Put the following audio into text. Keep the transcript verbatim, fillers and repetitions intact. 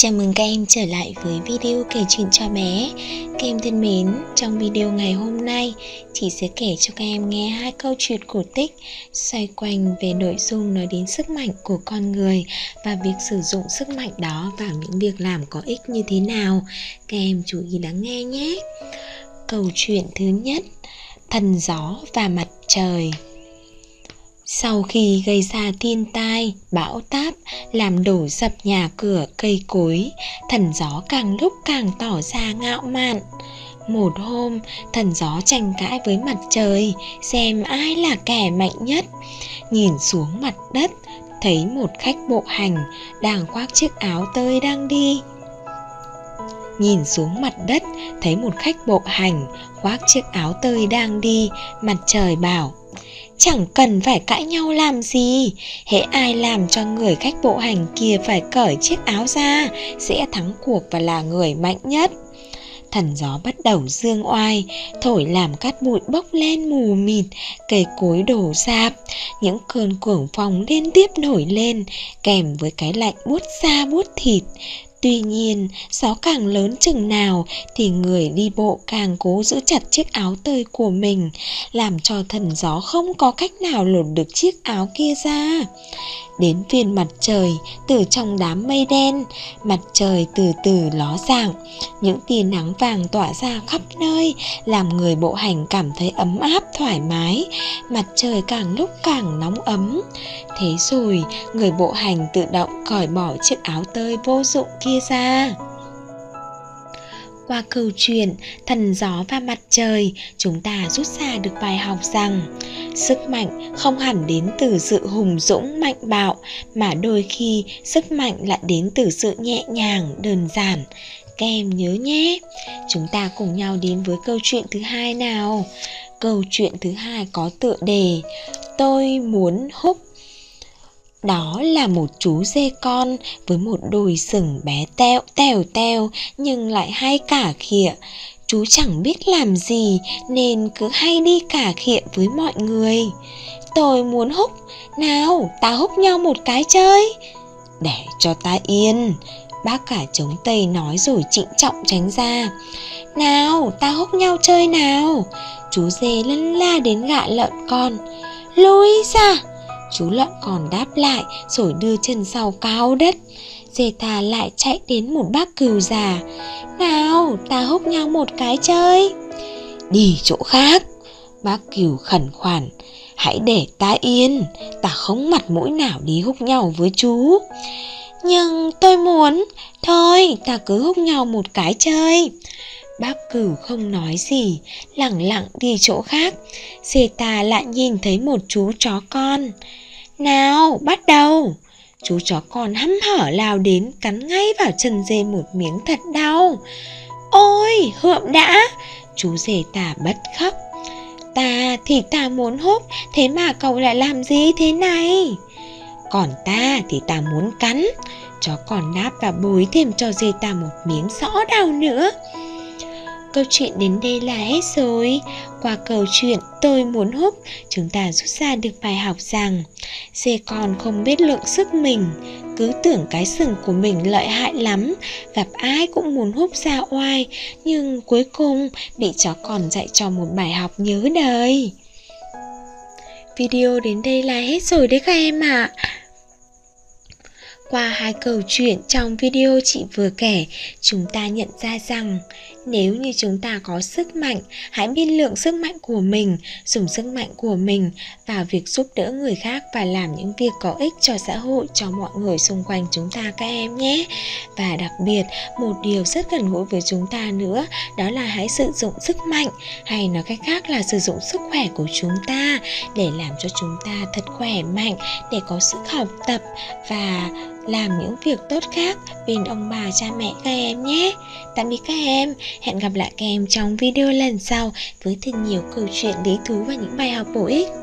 Chào mừng các em trở lại với video kể chuyện cho bé. Các em thân mến, trong video ngày hôm nay, chị sẽ kể cho các em nghe hai câu chuyện cổ tích xoay quanh về nội dung nói đến sức mạnh của con người và việc sử dụng sức mạnh đó vào những việc làm có ích như thế nào. Các em chú ý lắng nghe nhé. Câu chuyện thứ nhất, Thần gió và mặt trời. Sau khi gây ra thiên tai, bão táp, làm đổ sập nhà cửa cây cối, thần gió càng lúc càng tỏ ra ngạo mạn. Một hôm, thần gió tranh cãi với mặt trời, xem ai là kẻ mạnh nhất. Nhìn xuống mặt đất, thấy một khách bộ hành đang khoác chiếc áo tơi đang đi. Nhìn xuống mặt đất, thấy một khách bộ hành khoác chiếc áo tơi đang đi, mặt trời bảo: chẳng cần phải cãi nhau làm gì, hễ ai làm cho người khách bộ hành kia phải cởi chiếc áo ra sẽ thắng cuộc và là người mạnh nhất. Thần gió bắt đầu giương oai, thổi làm cát bụi bốc lên mù mịt, cây cối đổ rạp, những cơn cuồng phong liên tiếp nổi lên, kèm với cái lạnh buốt da buốt thịt. Tuy nhiên, gió càng lớn chừng nào thì người đi bộ càng cố giữ chặt chiếc áo tơi của mình, làm cho thần gió không có cách nào lột được chiếc áo kia ra. Đến phiên mặt trời, từ trong đám mây đen, mặt trời từ từ ló dạng, những tia nắng vàng tỏa ra khắp nơi, làm người bộ hành cảm thấy ấm áp thoải mái. Mặt trời càng lúc càng nóng ấm. Thế rồi, người bộ hành tự động cởi bỏ chiếc áo tơi vô dụng kia ra. Qua câu chuyện Thần gió và mặt trời, chúng ta rút ra được bài học rằng sức mạnh không hẳn đến từ sự hùng dũng mạnh bạo, mà đôi khi sức mạnh lại đến từ sự nhẹ nhàng, đơn giản. Các em nhớ nhé. Chúng ta cùng nhau đến với câu chuyện thứ hai nào. Câu chuyện thứ hai có tựa đề Tôi muốn húc. Đó là một chú dê con với một đôi sừng bé teo tèo teo nhưng lại hay cà khịa. Chú chẳng biết làm gì nên cứ hay đi cà khịa với mọi người. Tôi muốn húc, nào ta húc nhau một cái chơi. Để cho ta yên, bác cả trống Tây nói rồi trịnh trọng tránh ra. Nào ta húc nhau chơi nào. Chú dê lân la đến gạ lợn con. Lùi ra. Chú lợn còn đáp lại rồi đưa chân sau cao đất. Dê ta lại chạy đến một bác cừu già. Nào ta húc nhau một cái chơi. Đi chỗ khác. Bác cừu khẩn khoản. Hãy để ta yên, ta không mặt mũi nào đi húc nhau với chú. Nhưng tôi muốn. Thôi ta cứ húc nhau một cái chơi. Bác cừu không nói gì, lẳng lặng đi chỗ khác. Dê ta lại nhìn thấy một chú chó con. Nào bắt đầu. Chú chó con hăm hở lao đến, cắn ngay vào chân dê một miếng thật đau. Ôi hượm đã. Chú dê ta bật khóc. Ta thì ta muốn húc, thế mà cậu lại làm gì thế này? Còn ta thì ta muốn cắn. Chó còn đáp và bới thêm cho dê ta một miếng xõ đau nữa. Câu chuyện đến đây là hết rồi. Qua câu chuyện Tôi muốn húc, chúng ta rút ra được bài học rằng dê con không biết lượng sức mình, cứ tưởng cái sừng của mình lợi hại lắm, gặp ai cũng muốn húc ra oai, nhưng cuối cùng bị chó con dạy cho một bài học nhớ đời. Video đến đây là hết rồi đấy các em ạ. Qua hai câu chuyện trong video chị vừa kể, chúng ta nhận ra rằng nếu như chúng ta có sức mạnh, hãy biết lượng sức mạnh của mình, dùng sức mạnh của mình vào việc giúp đỡ người khác và làm những việc có ích cho xã hội, cho mọi người xung quanh chúng ta các em nhé. Và đặc biệt, một điều rất gần gũi với chúng ta nữa, đó là hãy sử dụng sức mạnh, hay nói cách khác là sử dụng sức khỏe của chúng ta để làm cho chúng ta thật khỏe mạnh, để có sức học tập và làm những việc tốt khác bên ông bà cha mẹ các em nhé. Tạm biệt các em, hẹn gặp lại các em trong video lần sau với thật nhiều câu chuyện lý thú và những bài học bổ ích.